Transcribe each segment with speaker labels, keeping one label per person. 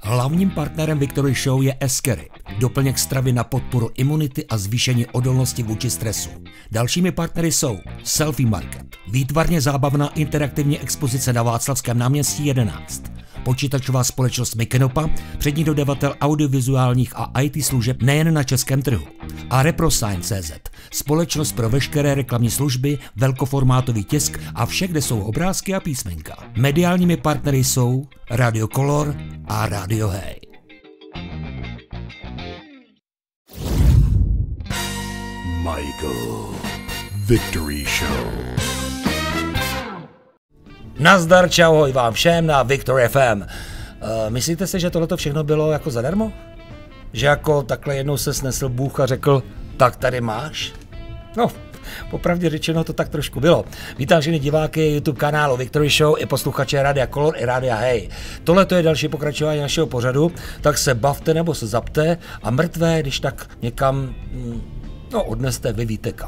Speaker 1: Hlavním partnerem Victory Show je Eskery, doplněk stravy na podporu imunity a zvýšení odolnosti vůči stresu. Dalšími partnery jsou Selfie Market, výtvarně zábavná interaktivní expozice na Václavském náměstí 11, počítačová společnost Mikenopa, přední dodavatel audiovizuálních a IT služeb nejen na českém trhu, a Reprosign.cz, společnost pro veškeré reklamní služby, velkoformátový tisk a vše, kde jsou obrázky a písmenka. Mediálními partnery jsou Radio Color a Radio Hey.
Speaker 2: Michael Victory Show.
Speaker 1: Nazdar, čau, hoj vám všem na Victory FM. Myslíte si, že tohleto všechno bylo jako zadarmo? Že jako takhle jednou se snesl Bůh a řekl, tak tady máš? No, popravdě řečeno to tak trošku bylo. Vítám všechny diváky YouTube kanálu Victory Show i posluchače Radia Color i Radia Hey. Tohle je další pokračování našeho pořadu, tak se bavte nebo se zapte a mrtvé, když tak někam, odneste, vy víte kam.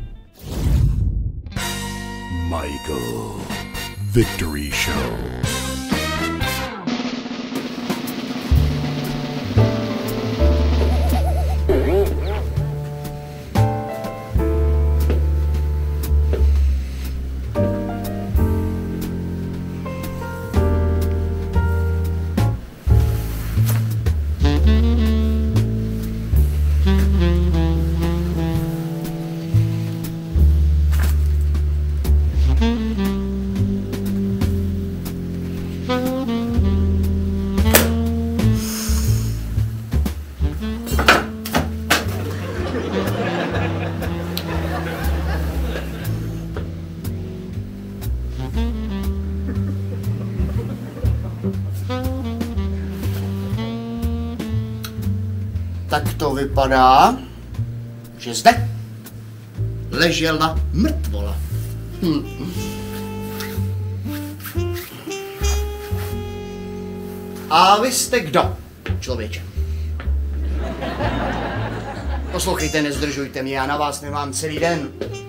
Speaker 2: Michael Victory Show.
Speaker 3: Tak to vypadá, že zde ležela mrtvola. A vy jste kdo, člověče? Poslouchejte, nezdržujte mě, já na vás nemám celý den.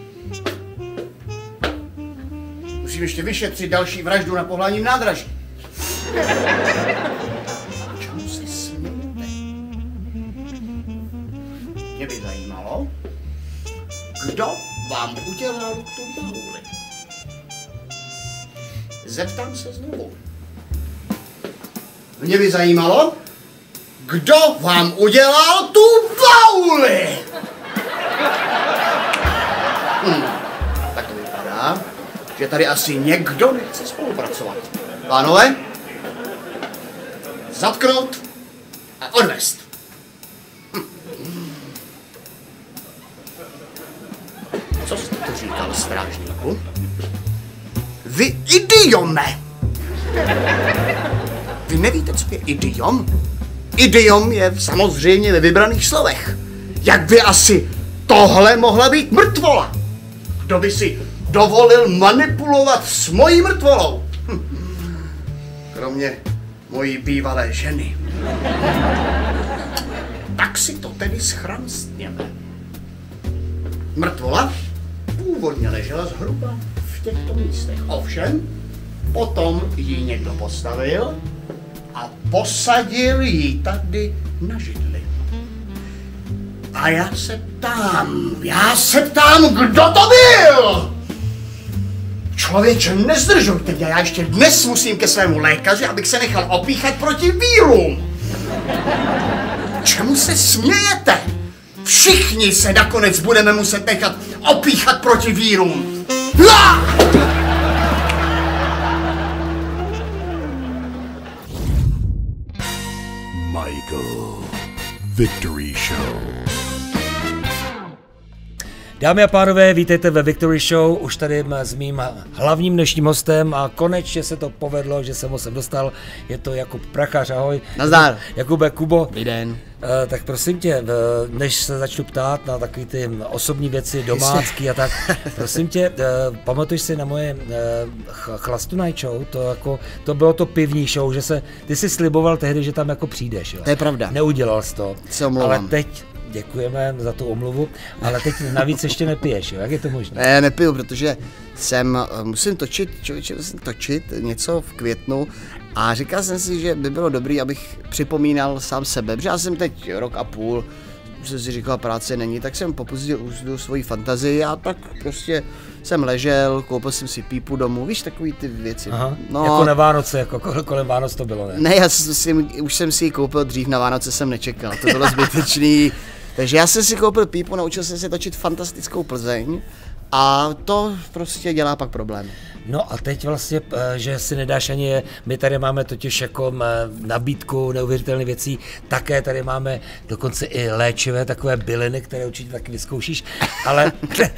Speaker 3: Musím ještě vyšetřit další vraždu na Pohlavním nádraží. Čemu se smějete? Mě by zajímalo, kdo vám udělal tu bauli. Zeptám se znovu. Mě by zajímalo, kdo vám udělal tu bauli. Tak to vypadá, že tady asi někdo nechce spolupracovat. Pánové, zatknout a odvést. Co jste to říkal, strážníku? Vy idiome! Vy nevíte, co je idiom? Idiom je samozřejmě ve vybraných slovech. Jak by asi tohle mohla být mrtvola? Kdo by si dovolil manipulovat s mojí mrtvolou? Kromě mojí bývalé ženy. Tak si to tedy schramstněme. Mrtvola původně ležela zhruba v těchto místech. Ovšem, potom ji někdo postavil a posadil ji tady na židli. A já se ptám, kdo to byl? Člověče, nezdržujte mě, já ještě dnes musím ke svému lékaři, abych se nechal opíchat proti vírům. Čemu se smějete? Všichni se nakonec budeme muset nechat opíchat proti vírům.
Speaker 2: Michael Victory Show.
Speaker 1: Dámy a pánové, vítejte ve Victory Show, už tady s mým hlavním dnešním hostem a konečně se to povedlo, že jsem ho sem dostal, je to Jakub Prachař, ahoj.
Speaker 3: Nazdar.
Speaker 1: Jakube, Kubo.
Speaker 3: Dobrý den.
Speaker 1: Tak prosím tě, než se začnu ptát na takové ty osobní věci, domácký a tak, prosím tě, pamatuješ si na moje Chlastu Night Show, to bylo to pivní show, že ty si sliboval tehdy, že tam jako přijdeš, jo.
Speaker 3: To je pravda.
Speaker 1: Neudělal jsi to,
Speaker 3: se omlouvám.
Speaker 1: Ale teď děkujeme za tu omluvu, ale teď navíc ještě nepiješ, jo? Jak je to možné?
Speaker 3: Ne, nepiju, protože musím točit něco v květnu
Speaker 4: A říkal jsem si, že by bylo dobrý, abych připomínal sám sebe, protože já jsem teď rok a půl, jsem si říkal, práce není, tak jsem popustil svoji fantazii a tak prostě jsem ležel, koupil jsem si pípu domů, víš, takový ty věci.
Speaker 1: Aha, no, jako na Vánoce, jako kolem Vánoc to bylo, ne?
Speaker 4: Ne, už jsem si ji koupil dřív, na Vánoce jsem nečekal, to bylo zbytečný. Takže já jsem si koupil pípu, naučil jsem se točit fantastickou Plzeň a to prostě dělá pak problém.
Speaker 1: No a teď vlastně, že si nedáš ani, my tady máme totiž jako nabídku neuvěřitelných věcí, také tady máme dokonce i léčivé takové byliny, které určitě taky vyzkoušíš, ale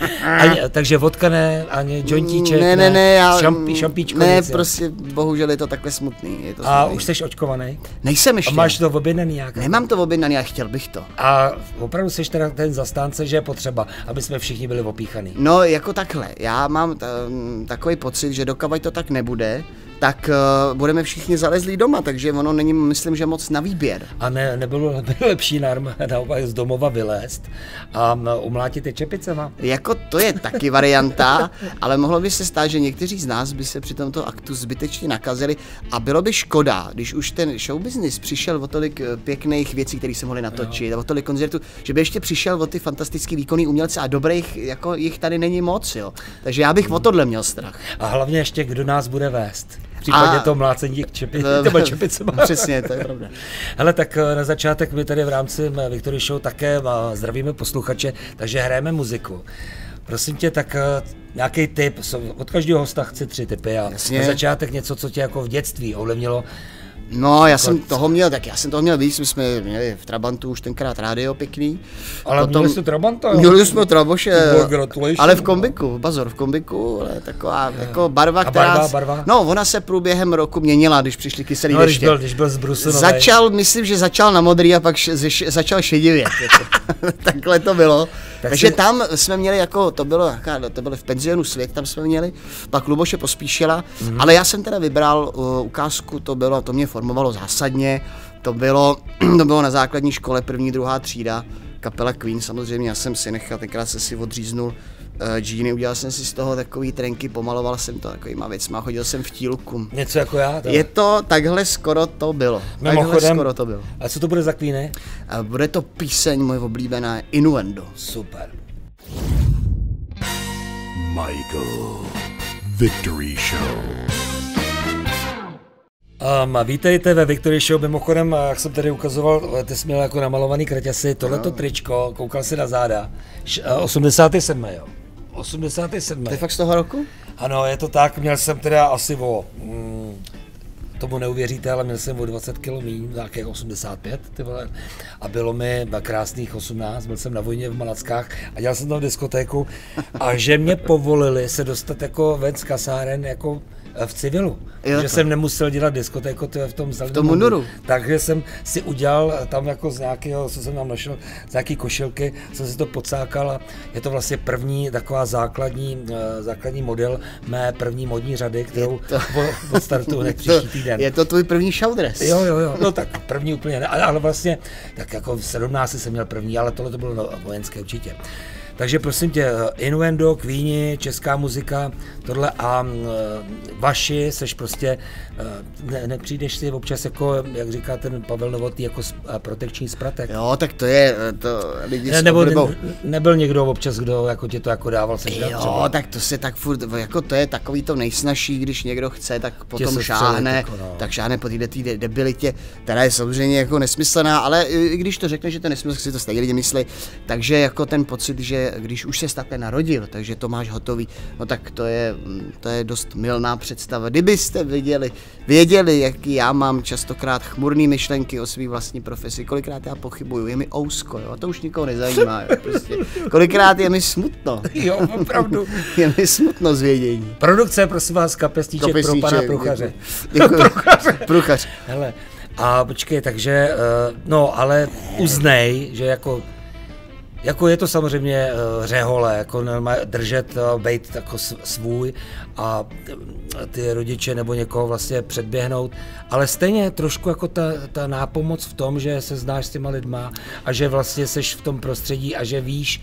Speaker 1: takže vodka ne, ani jointíček, šampíčko.
Speaker 4: Ne,
Speaker 1: nic,
Speaker 4: prostě bohužel je to takhle smutný. Je to
Speaker 1: a
Speaker 4: smutný.
Speaker 1: už jsi očkovaný?
Speaker 4: Nejsem ještě.
Speaker 1: A máš to objednaný nějak?
Speaker 4: Nemám to objednaný, a chtěl bych to.
Speaker 1: A opravdu jsi teda ten zastánce, že je potřeba, aby jsme všichni byli opíchaný?
Speaker 4: No jako takhle, já mám takový pocit, že dokud to tak nebude, tak budeme všichni zalezlí doma, takže ono není, myslím, že moc na výběr.
Speaker 1: A nebylo lepší naopak z domova vylézt a umlátit je čepicema?
Speaker 4: Jako to je taky varianta, ale mohlo by se stát, že někteří z nás by se při tomto aktu zbytečně nakazili a bylo by škoda, když už ten show business přišel o tolik pěkných věcí, které se mohly natočit, a o tolik koncertů, že by ještě přišel o ty fantastický výkonný umělce a dobrých, jako jich tady není moc, jo. Takže já bych o tohle měl strach.
Speaker 1: A hlavně ještě, kdo nás bude vést. V případě toho mlácení těch čepicema.
Speaker 4: Přesně, to je pravda.
Speaker 1: Hele, tak na začátek my tady v rámci Victory Show také zdravíme posluchače, takže hrajeme muziku. Prosím tě, tak nějaký tip, od každého hosta chci 3 tipy a na začátek něco, co tě jako v dětství ovlivnilo.
Speaker 4: No, já jsem toho měl víc, my jsme měli v Trabantu už tenkrát rádio pěkný.
Speaker 1: Ale potom, měli jste Trabanta, jo?
Speaker 4: Měli jsme Traboše, ale v kombiku, bazor, v kombiku, ale taková jako barva, která...
Speaker 1: Barva?
Speaker 4: No, ona se průběhem roku měnila, když přišli kyselý deště.
Speaker 1: Když byl zbrusunový.
Speaker 4: Myslím, že začal na modrý a pak začal šedivět. Takhle to bylo. Takže tam jsme měli jako, to bylo v penzionu Svět, tam jsme měli, pak Luboše Pospíšila, ale já jsem teda vybral ukázku, to mě formovalo zásadně, to bylo na základní škole 1., 2. třída, kapela Queen samozřejmě, já jsem si nechal, tenkrát jsem si odříznul džíny, udělal jsem si z toho takový trenky, pomaloval jsem to takovýma věcma, chodil jsem v tílku.
Speaker 1: Něco jako já?
Speaker 4: Je to, takhle skoro to bylo.
Speaker 1: A co to bude za Queeny?
Speaker 4: Bude to píseň moje oblíbená Innuendo.
Speaker 1: Super.
Speaker 2: Michael Victory Show.
Speaker 1: Vítejte ve Victory Show, mimochodem, jak jsem tady ukazoval, ty jsi měl jako namalovaný kraťasy, tohleto tričko, koukal si na záda, 87, jo. 87.
Speaker 4: To je fakt z toho roku?
Speaker 1: Ano, je to tak, měl jsem teda asi tomu neuvěříte, ale měl jsem o 20 kg míň, nějakých 85, ty vole, a bylo mi krásných 18, byl jsem na vojně v Malackách a dělal jsem tam diskotéku a že mě povolili se dostat jako ven z kasáren jako v civilu, že jsem nemusel dělat diskotéku v tom
Speaker 4: munuru.
Speaker 1: Takže jsem si udělal tam jako z nějakého, co jsem tam našel, z nějaký košilky, jsem si to pocákal a je to vlastně první taková základní model mé první modní řady, kterou odstartuju hned příští týden.
Speaker 4: Je to tvůj první showdress?
Speaker 1: Jo, no tak první úplně ne, ale vlastně, tak jako v 17 jsem měl první, ale tohle to bylo vojenské určitě. Takže prosím tě, Innuendo, Queeni, česká muzika, tohle a vaši, seš prostě, nepřijdeš si občas jako, jak říká ten Pavel Novotný, jako protekční spratek.
Speaker 4: Jo, tak to je, lidi
Speaker 1: nebyl někdo občas, kdo jako tě to jako dával seš třeba?
Speaker 4: Jo, tak to se tak furt, jako to je takový to nejsnažší, když někdo chce, tak potom šáhne, tak šáhne po této debilitě, která je samozřejmě jako nesmyslná, ale i když to řekne, že to nesmysl, si to stejně lidi myslí, takže jako ten pocit, že když už se takhle narodil, takže to máš hotový, no tak to je dost mylná představa. Kdybyste věděli, jaký já mám častokrát chmurný myšlenky o své vlastní profesi, kolikrát já pochybuju, je mi ousko, jo, a to už nikoho nezajímá, jo, prostě. Kolikrát je mi smutno.
Speaker 1: Jo, opravdu.
Speaker 4: Je mi smutno z vědění.
Speaker 1: Produkce, prosím vás, kapesníček pro pana Pruchaře.
Speaker 4: Pruchař.
Speaker 1: Hele, a počkej, takže, no, ale uznej, že jako je to samozřejmě řehole, jako držet, bejt jako svůj a ty rodiče nebo někoho vlastně předběhnout, ale stejně trošku jako ta nápomoc v tom, že se znáš s těma lidma a že vlastně seš v tom prostředí a že víš,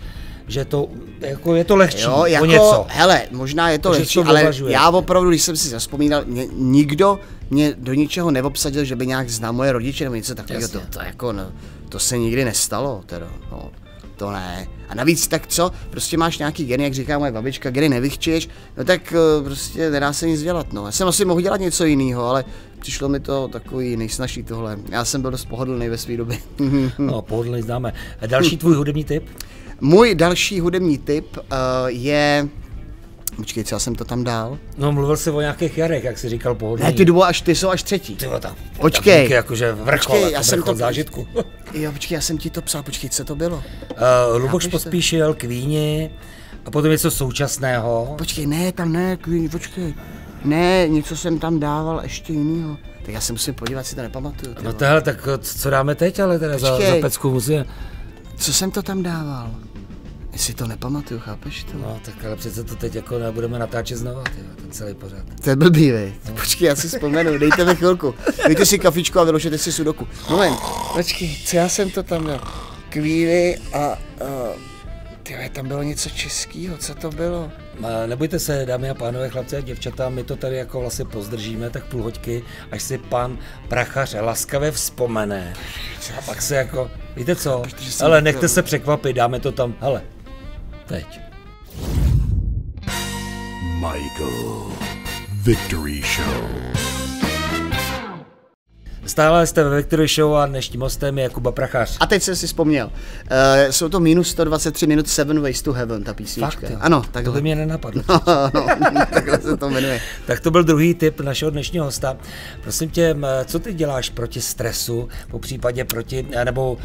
Speaker 1: že to, jako je to lehčí,
Speaker 4: jo, jako,
Speaker 1: o něco.
Speaker 4: Hele, možná je to lehčí, ale já opravdu, když jsem si zavzpomínal, nikdo mě do ničeho neobsadil, že by nějak znal moje rodiče nebo něco takového, to jako, no, to se nikdy nestalo, teda, no, to ne. A navíc tak co, prostě máš nějaký geny, jak říká moje babička, geny nevychčuješ, no tak prostě nedá se nic dělat, no. Já jsem asi mohl dělat něco jiného, ale přišlo mi to takový nejsnažší tohle. Já jsem byl dost pohodlný ve své době.
Speaker 1: No, pohodlný známe. A další tvůj hudební tip?
Speaker 4: Můj další hudební tip je... Počkej, co já jsem to tam dal?
Speaker 1: No, mluvil jsi o nějakých jarech, jak jsi říkal, pohodlný.
Speaker 4: Ne, ty jsou až třetí.
Speaker 1: Tyjo, tam,
Speaker 4: počkej.
Speaker 1: Jakože vrchol,
Speaker 4: počkej, já jsem to
Speaker 1: zážitku.
Speaker 4: Jo, počkej, já jsem ti to psal, počkej, co to bylo?
Speaker 1: Luboš Pospíšil, Queeni, a potom něco současného.
Speaker 4: Počkej, ne, tam ne, Queeni, počkej. Ne, něco jsem tam dával ještě jinýho. Tak já se musím podívat, si to nepamatuju.
Speaker 1: No tohle, tak co dáme teď, ale teda za pecku musíme.
Speaker 4: Co jsem to tam dával? Jestli to nepamatuju, chápeš to?
Speaker 1: No, tak ale přece to teď jako nebudeme natáčet znova, ten celý pořád.
Speaker 4: To je blbý, vej. No. Počkej, já si vzpomenu, dejte mi chvilku. Dejte si kafičku a vyložete si sudoku. Moment, počkej, co já jsem to tam dal? Queeni a tyhle, tam bylo něco českýho, co to bylo?
Speaker 1: Nebojte se, dámy a pánové, chlapci a děvčata, my to tady jako vlastně pozdržíme tak půl hoďky, až si pan Prachař laskavě vzpomene. A pak se jako, víte co, ale nechte se překvapit, dáme to tam, hele, teď.
Speaker 2: Michael Victory Show.
Speaker 1: Stále jste ve Victory Show a dnešním hostem je Kuba Prachař.
Speaker 4: A teď jsem si vzpomněl. Jsou to minus 123 minut 7 Ways to Heaven, ta písnička.
Speaker 1: Fakt,
Speaker 4: ano, takhle.
Speaker 1: To by mě nenapadlo.
Speaker 4: No, takhle se to jmenuje.
Speaker 1: Tak to byl druhý tip našeho dnešního hosta. Prosím tě, co ty děláš proti stresu, po případě proti, nebo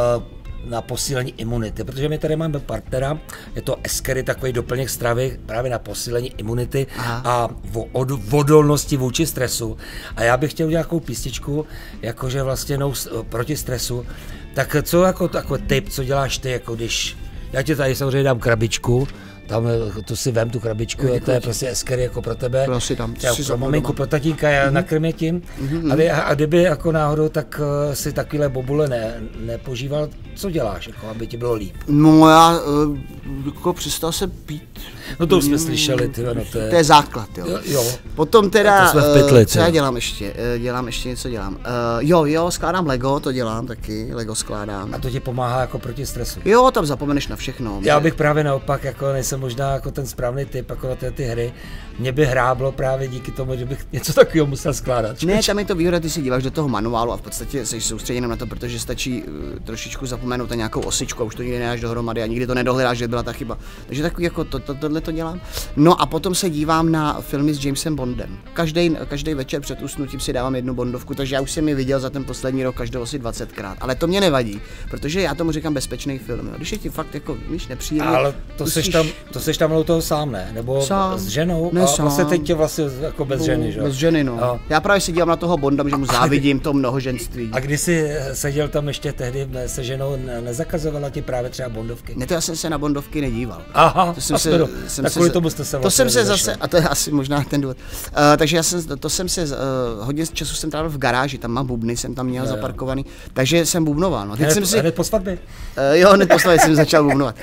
Speaker 1: na posílení imunity, protože my tady máme partnera, je to Eskery, takový doplněk stravy právě na posílení imunity a odolnosti vůči stresu. A já bych chtěl udělat nějakou písničku, jakože vlastně proti stresu. Tak co jako takový tip, co děláš ty, jako když, já ti tady samozřejmě dám krabičku, tam to si vem tu krabičku, to je prostě Eskery jako pro tebe, pro maminku, pro tatínka, nakrmě tím. A kdyby jako náhodou tak si takovýhle bobule nepožíval, co děláš, jako, aby ti bylo líp?
Speaker 4: No já jako přestal se pít.
Speaker 1: No to už jsme slyšeli, no
Speaker 4: to je základ, jo. Potom teda, co já dělám ještě? Něco dělám. Jo, skládám Lego, to dělám taky, Lego skládám.
Speaker 1: A to ti pomáhá jako proti stresu?
Speaker 4: Jo, tam zapomeneš na všechno.
Speaker 1: Já bych právě naopak, jako nejsem možná jako ten správný typ, jako na ty hry. Mě by hráblo právě díky tomu, že bych něco takového musel skládat.
Speaker 4: Ne, tam je to výhoda, ty si díváš do toho manuálu a v podstatě jsi soustředěn na to, protože stačí trošičku zapomenout na nějakou osičku a už to nikdy nedáš dohromady a nikdy to nedohledáš, že byla ta chyba. Takže takový jako tohle to dělám. No a potom se dívám na filmy s Jamesem Bondem. Každý večer před usnutím si dávám jednu Bondovku, takže já už jsem ji viděl za ten poslední rok každou asi 20krát. Ale to mě nevadí, protože já tomu říkám bezpečný film. Jo. Když je ti fakt jako víš nepříjemný.
Speaker 1: Ale to seš tam u toho sám, ne? Nebo
Speaker 4: sám.
Speaker 1: S ženou?
Speaker 4: Ne,
Speaker 1: a vlastně teď tě vlastně jako bez ženy, že?
Speaker 4: Bez ženy, no. A já právě si dívám na toho Bonda, že mu závidím to mnohoženství.
Speaker 1: A když jsi seděl tam ještě tehdy se ženou, nezakazovala ti právě třeba Bondovky?
Speaker 4: Ne, to já jsem se na Bondovky nedíval.
Speaker 1: Aha,
Speaker 4: kvůli tomu jste se vlastně zase, a to je asi možná ten důvod. Takže já jsem hodně času jsem trávil v garáži, tam mám bubny, jsem tam měl zaparkovaný, takže jsem bubnoval. No.
Speaker 1: Hned po svatbě?
Speaker 4: Jo, hned po svatbě jsem začal bubnovat.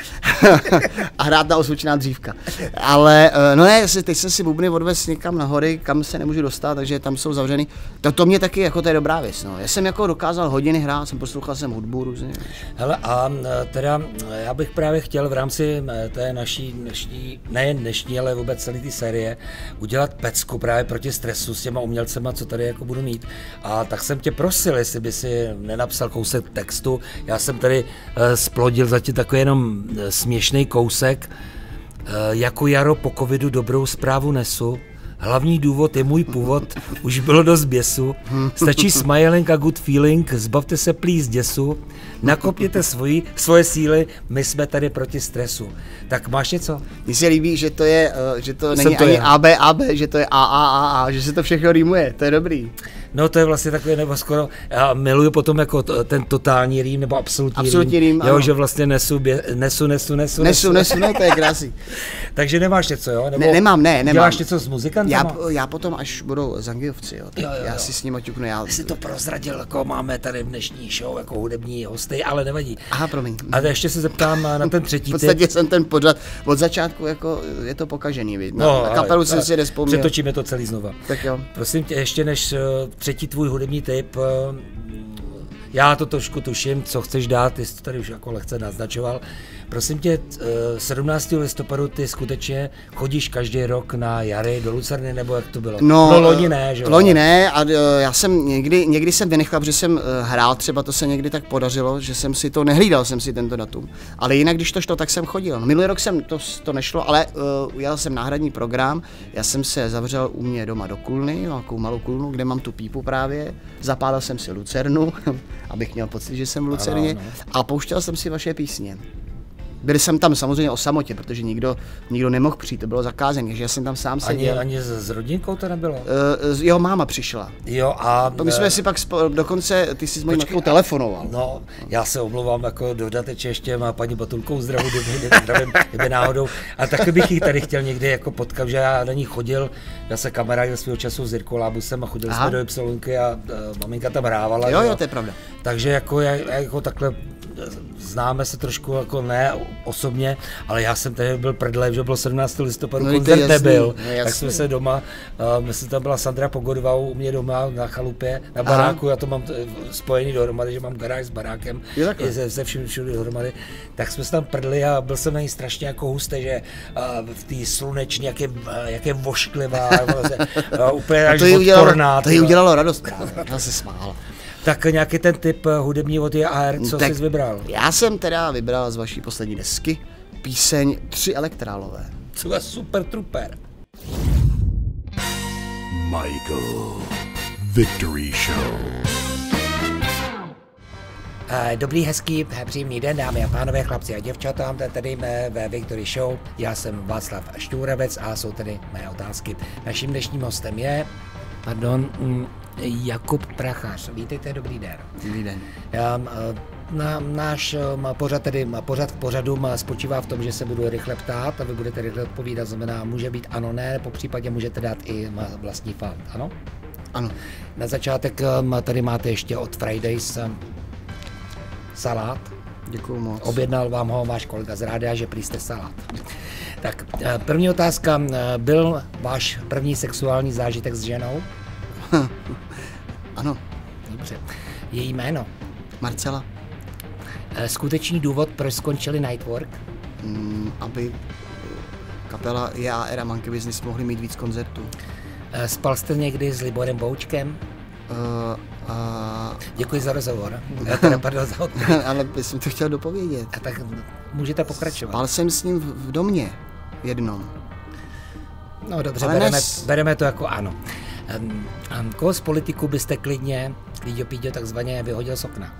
Speaker 4: A hrát na osvědčená dřívka. Ale no ne, teď jsem si bubny odvez někam na hory, kam se nemůžu dostat, takže tam jsou zavřený. To mě taky jako to je dobrá věc. No. Já jsem jako dokázal hodiny hrát, poslouchal jsem hudbu různě.
Speaker 1: Hele, a teda já bych právě chtěl v rámci té naší dnešní, nejen dnešní, ale vůbec celé té série, udělat pecku právě proti stresu s těma umělcema, co tady jako budu mít. A tak jsem tě prosil, jestli by si nenapsal kousek textu. Já jsem tady splodil zatím takový jenom směšný kousek. Jako jaro po covidu dobrou zprávu nesu. Hlavní důvod je můj původ, už bylo dost běsu. Stačí smiling a good feeling, zbavte se please děsu. Nakopněte svoje síly, my jsme tady proti stresu. Tak máš něco?
Speaker 4: Mně se líbí, že to není ani AB, že to je A, že se to všechno rýmuje, to je dobrý.
Speaker 1: No to je vlastně takové, nebo skoro, já miluju potom jako ten totální rým, nebo absolutní rým, jo, že vlastně nesu, no
Speaker 4: to je krásný.
Speaker 1: Takže nemáš něco, jo? Nebo
Speaker 4: nemám.
Speaker 1: Děláš něco s muzikantama?
Speaker 4: Já potom, až budou Zangiovci, jo, tak já si s nimi ťuknu.
Speaker 1: Ty jsi to prozradil, jako máme tady v dnešní show, jako hudební hosty, ale nevadí.
Speaker 4: Aha, promiň.
Speaker 1: A ještě se zeptám na ten třetí
Speaker 4: typ. V podstatě jsem ten pořad od začátku, jako je to pokažený, viď? Na kapelu jsem si nespomněl.
Speaker 1: Přetočíme to celý znova.
Speaker 4: Tak jo.
Speaker 1: Prosím tě, ještě než třetí tvůj hudební tip, já to trošku tuším, co chceš dát, ty jsi to tady už jako lehce naznačoval. Prosím tě, 17. listopadu ty skutečně chodíš každý rok na jary do Lucerny, nebo jak to bylo?
Speaker 4: No
Speaker 1: loni ne, že jo?
Speaker 4: Loni ne, a já jsem někdy jsem vynechal, protože jsem hrál, třeba to se někdy tak podařilo, že jsem si to nehlídal, jsem si tento datum. Ale jinak, když to šlo, tak jsem chodil. Minulý rok jsem to nešlo, ale udělal jsem náhradní program, já jsem se zavřel u mě doma do kulny, nějakou malou kulnu, kde mám tu pípu právě, zapálil jsem si lucernu, abych měl pocit, že jsem v Lucerně, a pouštěl jsem si vaše písně. Byli jsem tam samozřejmě o samotě, protože nikdo nemohl přijít, to bylo zakázané, že já jsem tam sám seděl.
Speaker 1: Ani s rodinkou to nebylo?
Speaker 4: Jo, máma přišla.
Speaker 1: Jo, a...
Speaker 4: My jsme si pak dokonce, ty jsi s mojí matkou telefonoval.
Speaker 1: No, já se omlouvám jako dodatečně, ještě má paní Batulkou zdravím, kdyby náhodou. A taky bych jich tady chtěl někdy jako potkat, že já na ní chodil, já se kamarádil svého času s Jirkou Lábusem a chodili jsme do Ypsilonky a maminka tam hrávala.
Speaker 4: Jo, to je pravda.
Speaker 1: Takže jako takhle známe se trošku, jako ne osobně, ale já jsem tady byl prdlev, že bylo 17. listopadu, koncert nebyl, tak jsme se doma, myslím, tam byla Sandra Pogodová u mě doma na chalupě, na baráku, já to mám spojený dohromady, že mám garáž s barákem, se vším všude dohromady, tak jsme se tam prdli a byl jsem na ní strašně jako hustý, že v té sluneční, jak je vošklivá, úplně až odporná.
Speaker 4: To jí udělalo radost právě, já se smála.
Speaker 1: Tak nějaký ten typ hudební od JR, co jsi vybral?
Speaker 4: Já jsem teda vybral z vaší poslední desky píseň 3 elektrálové.
Speaker 1: Co je super trooper.
Speaker 2: Michael Victory Show.
Speaker 1: Dobrý, hezký, příjemný den, dámy a pánové, chlapci a děvčata, tady ve Victory Show. Já jsem Václav Štůravec a jsou tady mé otázky. Naším dnešním hostem je, Jakub Prachař. Vítejte, dobrý den.
Speaker 4: Dobrý den.
Speaker 1: Náš pořad v pořadu spočívá v tom, že se budu rychle ptát a vy budete rychle odpovídat, znamená může být ano, ne, po případě můžete dát i vlastní fakt, ano?
Speaker 4: Ano.
Speaker 1: Na začátek tady máte ještě od Fridays salát.
Speaker 4: Děkuju moc.
Speaker 1: Objednal vám ho váš kolega z rádia, že prý jste salát. Tak první otázka, byl váš první sexuální zážitek s ženou?
Speaker 4: Ano.
Speaker 1: Dobře. Její jméno?
Speaker 4: Marcela.
Speaker 1: Skutečný důvod, proč skončili Nightwork?
Speaker 4: Aby kapela JR a Monkey Business mohli mít víc koncertů.
Speaker 1: Spal jste někdy s Liborem Boučkem? Děkuji za rozhovor. Pardon za odpověď.
Speaker 4: Ale jsem to chtěl dopovědět.
Speaker 1: A tak můžete pokračovat.
Speaker 4: Spal jsem s ním v domě jednom.
Speaker 1: No dobře, bereme to jako ano. Koho z politiků byste klidně, Píďo, takzvaně vyhodil z okna?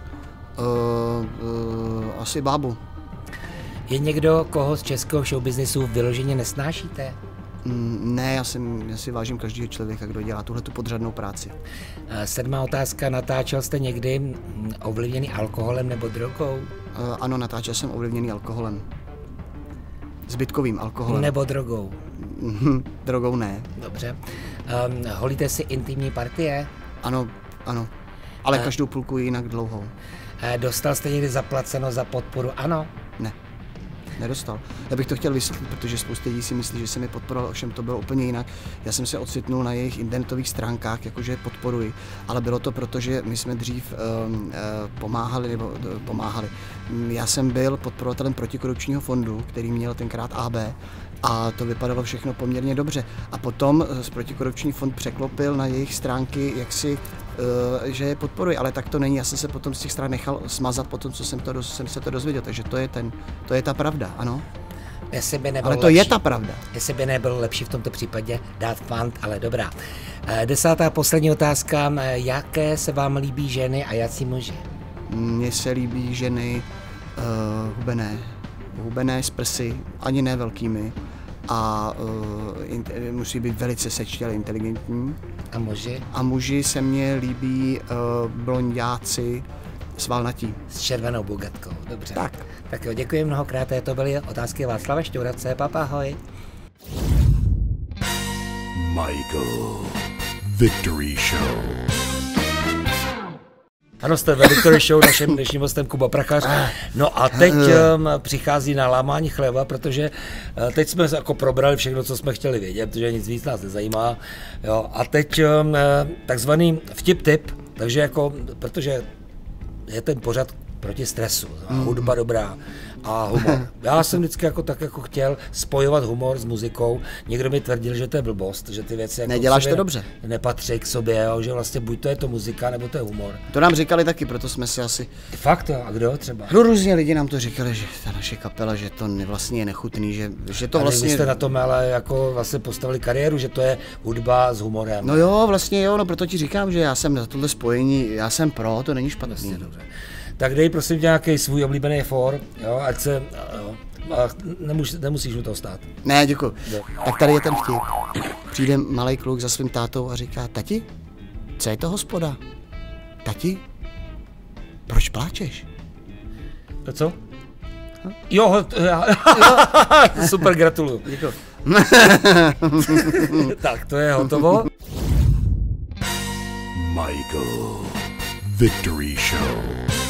Speaker 4: Asi bábu.
Speaker 1: Je někdo, koho z českého showbiznisu vyloženě nesnášíte?
Speaker 4: Ne, já si vážím každého člověka, kdo dělá tuhletu podřadnou práci.
Speaker 1: 7. otázka, natáčel jste někdy ovlivněný alkoholem nebo drogou?
Speaker 4: Ano, natáčel jsem ovlivněný alkoholem. Zbytkovým alkoholem.
Speaker 1: Nebo drogou?
Speaker 4: Drogou ne.
Speaker 1: Dobře. Holíte si intimní partie?
Speaker 4: Ano. Ale každou půlku jinak dlouhou.
Speaker 1: Dostal jste někdy zaplaceno za podporu? Ano?
Speaker 4: Ne. Nedostal. Já bych to chtěl vysvětlit, protože spousta lidí si myslí, že jsem je podporoval, ovšem to bylo úplně jinak. Já jsem se ocitnul na jejich internetových stránkách, jakože podporuji, ale bylo to proto, že my jsme dřív pomáhali. Já jsem byl podporovatelem protikorupčního fondu, který měl tenkrát AB, a to vypadalo všechno poměrně dobře. A potom protikorupční fond překlopil na jejich stránky, že je podporuji, ale tak to není. Já jsem se potom z těch stran nechal smazat potom, co jsem se to dozvěděl, takže to je ta pravda, ano. Ale to je ta pravda.
Speaker 1: Jestli by nebylo lepší v tomto případě dát fant, ale dobrá. 10. poslední otázka, jaké se vám líbí ženy a jací muži?
Speaker 4: Mně se líbí ženy hubené z prsy, ani ne velkými, a musí být velice sečtělý, inteligentní.
Speaker 1: A muži?
Speaker 4: A muži se mně líbí blonďáci svalnatí.
Speaker 1: S červenou bugatkou, dobře.
Speaker 4: Tak.
Speaker 1: Tak jo, děkuji mnohokrát, to byly otázky Václava Šťourace, papa, ahoj.
Speaker 2: Michael Victory Show.
Speaker 1: Ano, jste ve Victory Show, naším dnešním hostem Kuba Prachař. No a teď přichází na lámání chleba, protože teď jsme jako probrali všechno, co jsme chtěli vědět, protože nic víc nás nezajímá. Jo, a teď takzvaný vtip-tip, takže jako, protože je ten pořad proti stresu, hudba dobrá a humor. Já jsem vždycky jako tak jako chtěl spojovat humor s muzikou. Někdo mi tvrdil, že to je blbost, že ty věci jako
Speaker 4: neděláš to dobře.
Speaker 1: Nepatří k sobě, jo, že vlastně buď to je to muzika, nebo to je humor.
Speaker 4: To nám říkali taky, proto jsme si asi...
Speaker 1: Fakt jo, a kdo třeba?
Speaker 4: No různě lidi nám to říkali, že ta naše kapela, že to vlastně je nechutný, že to vlastně...
Speaker 1: Vy jste na tom ale jako vlastně postavili kariéru, že to je hudba s humorem.
Speaker 4: No jo, vlastně jo, no proto ti říkám, že já jsem na tohle spojení, já jsem pro, to není špatný.
Speaker 1: Vlastně, dobře. Tak dej prosím tě nějaký svůj oblíbený for, jo, ať se, jo, nemusíš u toho stát.
Speaker 4: Ne, děkuji. Tak tady je ten vtip. Přijde malej kluk za svým tátou a říká, tati, co je to hospoda? Tati, proč pláčeš?
Speaker 1: To co? Jo, super, gratuluju.
Speaker 4: Děkuji.
Speaker 1: Tak, to je hotovo.
Speaker 2: Michael Victory Show.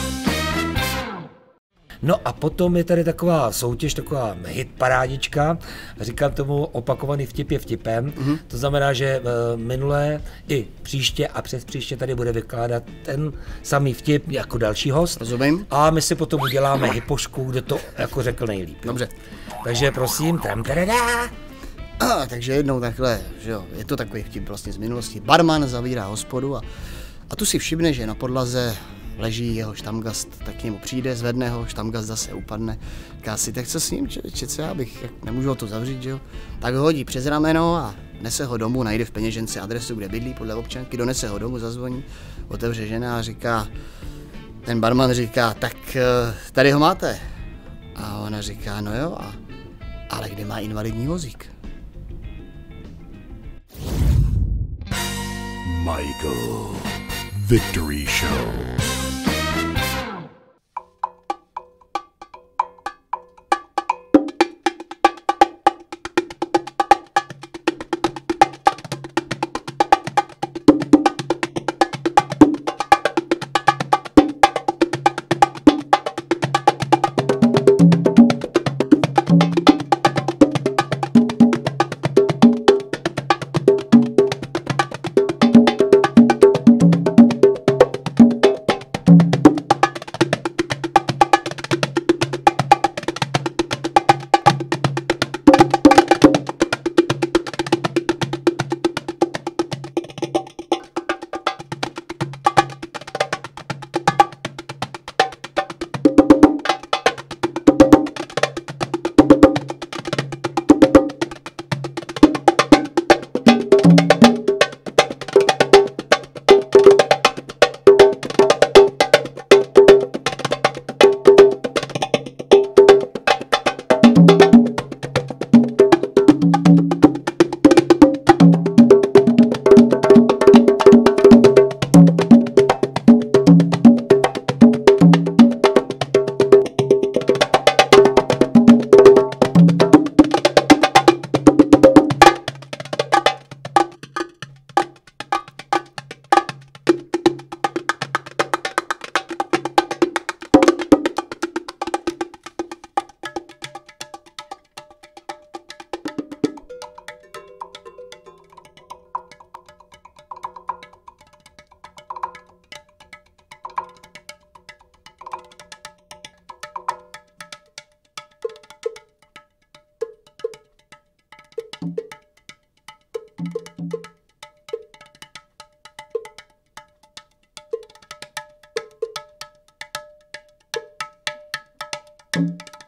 Speaker 1: No a potom je tady taková soutěž, taková hitparádička, říkám tomu opakovaný vtip je vtipem, to znamená, že minulé i příště a přes příště tady bude vykládat ten samý vtip jako další host.
Speaker 4: Rozumím.
Speaker 1: A my si potom uděláme hypošku, kdo to jako řekl nejlíp.
Speaker 4: Dobře.
Speaker 1: Takže prosím,
Speaker 4: Takže jednou takhle, že jo, je to takový vtip vlastně z minulosti. Barman zavírá hospodu a tu si všimne, že na podlaze leží jeho štamgast, tak k němu přijde, zvedne ho, štamgast zase upadne. Říká si, tak co s ním, člověče, co já bych, nemůžu ho to zavřít, že jo? Tak ho hodí přes rameno a nese ho domů, najde v peněžence adresu, kde bydlí podle občanky, donese ho domů, zazvoní, otevře žena a říká, ten barman říká, tak tady ho máte. A ona říká, no jo, ale kde má invalidní vozík?
Speaker 2: Michael Victory Show.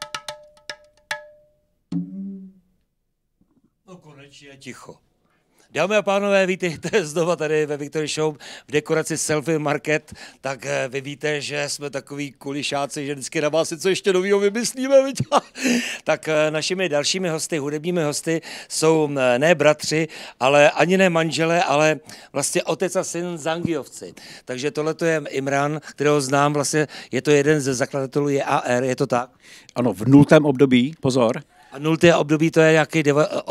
Speaker 1: No konečně je ticho. Dámy a pánové, vítejte znova tady ve Victory Show v dekoraci Selfie Market. Tak vy víte, že jsme takový kulišáci, že vždycky na vás něco ještě novýho vymyslíme. Viď? Tak našimi dalšími hosty, hudebními hosty jsou ne bratři, ale ani ne manželé, ale vlastně otec a syn Zangiovci. Takže tohle je Imran, kterého znám, vlastně je to jeden ze zakladatelů JAR, je to tak?
Speaker 5: Ano, v 0. období, pozor.
Speaker 1: A 0. období to je nějaký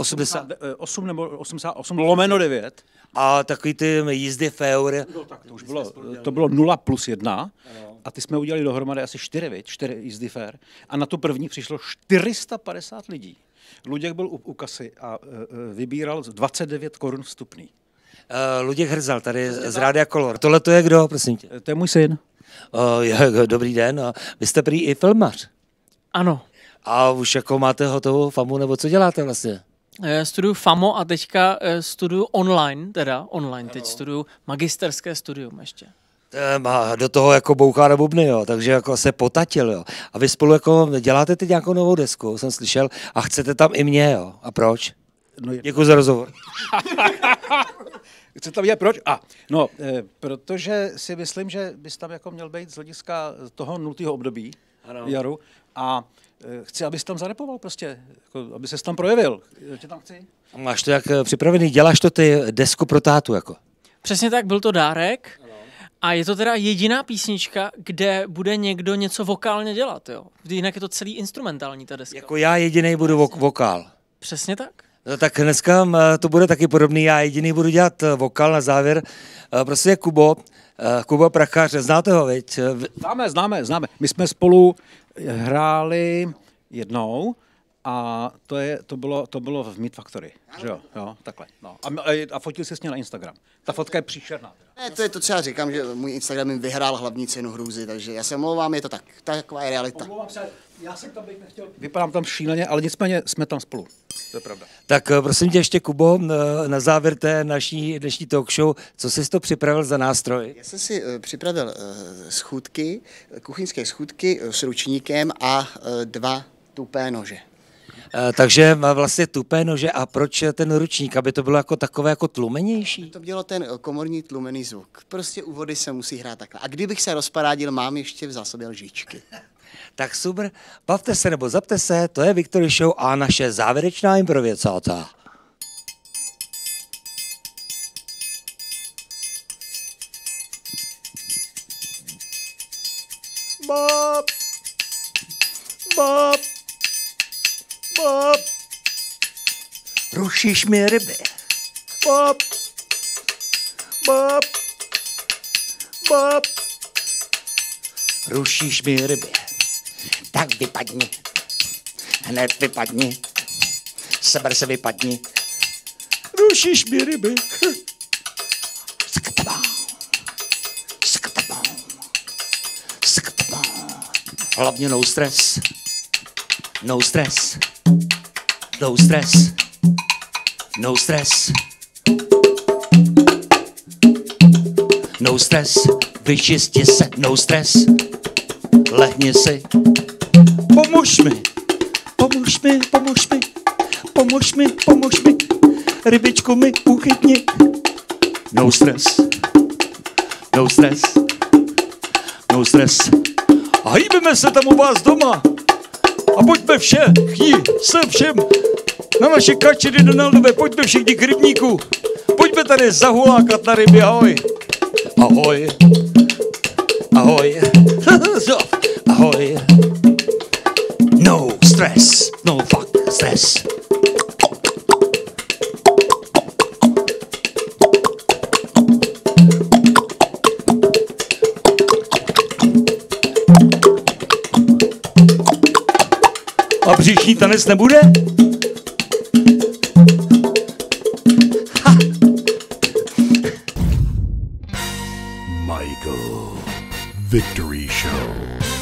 Speaker 5: 88 nebo 88/9.
Speaker 1: A takový ty jízdy feur.
Speaker 5: No, tak to bylo 0+1 a ty jsme udělali dohromady asi 4 jízdy fair a na tu první přišlo 450 lidí. Luděk byl u kasy a vybíral 29 korun vstupný.
Speaker 1: Luděk Hrzal tady z Rádia Color. Tohle to je kdo, prosím tě?
Speaker 5: To je můj syn.
Speaker 1: Dobrý den. Vy jste prý i filmař.
Speaker 6: Ano.
Speaker 1: A už jako máte hotovou famu, nebo co děláte vlastně?
Speaker 6: Studuju FAMO a teďka studuju online, teď studuju magisterské studium ještě.
Speaker 1: Má do toho jako bouchá na bubny, jo, takže jako se potatil, jo. A vy spolu jako děláte teď nějakou novou desku, jsem slyšel, a chcete tam i mě, jo. A proč?
Speaker 5: No,
Speaker 1: děkuji za rozhovor.
Speaker 5: Chcete tam proč? Protože si myslím, že bys tam jako měl být z hlediska toho 0. období, Jaru, a chci, abys tam zarepoval prostě, jako, aby ses tam projevil. Tě tam chci.
Speaker 1: Máš to jak připravený, děláš to ty desku pro tátu, jako?
Speaker 6: Přesně tak, byl to dárek a je to teda jediná písnička, kde bude někdo něco vokálně dělat, jo. Jinak je to celý instrumentální ta deska.
Speaker 1: Jako já jedinej budu vokál.
Speaker 6: Přesně tak.
Speaker 1: No tak dneska to bude taky podobný, já jediný budu dělat vokál na závěr. Prostě Kubo Prachař, znáte ho, viď?
Speaker 5: Známe. My jsme spolu hráli jednou a to bylo v Meat Factory, že jo, takhle. No. A fotil jsi s ním na Instagram. Ta fotka je příšerná.
Speaker 4: To je to, co já říkám, že můj Instagram jim vyhrál hlavní cenu hrůzy, takže já se omlouvám, je to tak. Taková je realita.
Speaker 5: Omlouvám se, já jsem tam být nechtěl. Vypadám tam šíleně, ale nicméně jsme tam spolu. To je pravda.
Speaker 1: Tak prosím tě ještě, Kubo, na závěr té naší dnešní talk show, co jsi to připravil za nástroj?
Speaker 4: Já jsem si připravil schůdky, kuchyňské schůdky s ručníkem a 2 tupé nože.
Speaker 1: Takže vlastně tupé nože a proč ten ručník, aby to bylo jako takové jako tlumenější?
Speaker 4: To dělo ten komorní tlumený zvuk. Prostě u vody se musí hrát takhle. A kdybych se rozparádil, mám ještě v zásobě lžičky.
Speaker 1: Tak super, bavte se nebo zapte se, to je Victory Show a naše závěrečná improvizáta. Bob, Bob, Bob, rušíš mi ryby. Bob, Bob, Bob, rušíš mi ryby. Tak vypadni, hned vypadni, seber se vypadni, rušíš mi ryby. Skatabám, skatabám, skatabám. Hlavně no stres, no stres, no stres, no stres, no stres, vyčisti se, no stres, lehni si. Pomůž mi, pomůž mi, pomůž mi, pomůž mi, pomůž mi, rybičku mi uchytni. No stres, no stres, no stres. A hýbeme se tam u vás doma a pojďme se všem na naše kačery Donaldové, pojďme všichni k rybníku, pojďme tady zahulákat na ryby, ahoj. Ahoj, ahoj, ahoj. No stress, no fuck stress. A břišní tanec nebude?
Speaker 2: Michael Victory Show.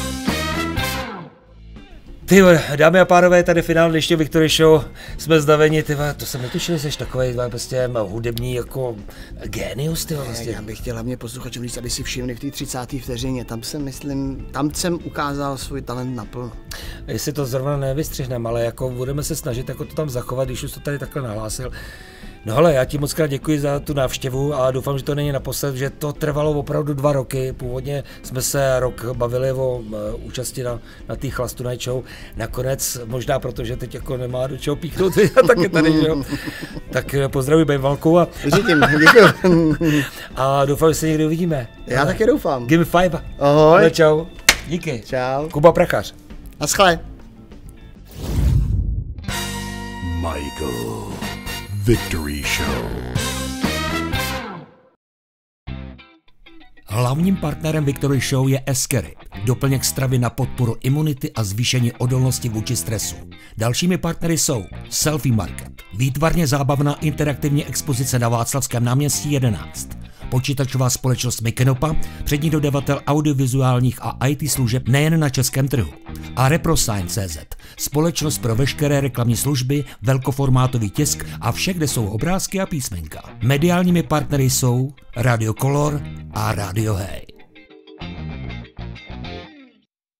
Speaker 1: Ty dámy a pánové, tady finál dnešního Victory Show, jsme zdaveni, to jsem netušil, že jsi takovej prostě hudební jako génius, ty vlastně.
Speaker 4: Já bych chtěl hlavně posluchačům říct, aby si všimli v té 30. vteřině, tam jsem ukázal svůj talent naplno.
Speaker 1: Jestli to zrovna nevystřihneme, ale jako budeme se snažit jako to tam zachovat, když už to tady takhle nahlásil. No hele, já ti moc krát děkuji za tu návštěvu a doufám, že to není naposled, že to trvalo opravdu 2 roky. Původně jsme se rok bavili o účasti na té Chlastu Night Show. Nakonec, možná proto, že teď jako nemá do čeho píchnout, a tak je tady, jo. Tak pozdravuji Bejvalku a a doufám, že se někdy uvidíme.
Speaker 4: Já taky doufám.
Speaker 1: Give me 5.
Speaker 4: Ahoj.
Speaker 1: No, čau. Díky.
Speaker 4: Čau.
Speaker 1: Kuba Prachař.
Speaker 4: Naschle.
Speaker 2: Michael Victory Show.
Speaker 1: Hlavním partnerem Victory Show je Eskery, doplněk stravy na podporu imunity a zvýšení odolnosti vůči stresu. Dalšími partnery jsou Selfie Market, výtvarně zábavná interaktivní expozice na Václavském náměstí 11, počítačová společnost Mikenopa, přední dodavatel audiovizuálních a IT služeb nejen na českém trhu, a Reprosign.cz, společnost pro veškeré reklamní služby, velkoformátový tisk a vše, kde jsou obrázky a písmenka. Mediálními partnery jsou Radio Color a Radio Hey.